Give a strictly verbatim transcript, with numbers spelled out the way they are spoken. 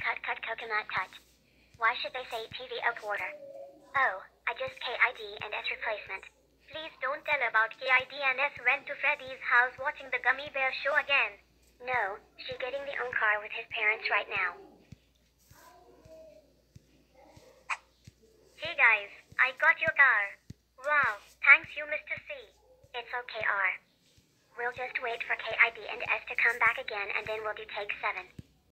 Tut cut coconut tut. Why should they say Tvoquarter? Oh, I just K I D and S replacement. Please don't tell about K I D and S went to Freddy's house watching the Gummy Bear show again. No, she getting the own car with his parents right now. Hey guys, I got your car. Wow, thanks you Mister C. It's okay R. We'll just wait for K I D and S to come back again and then we'll do take seven.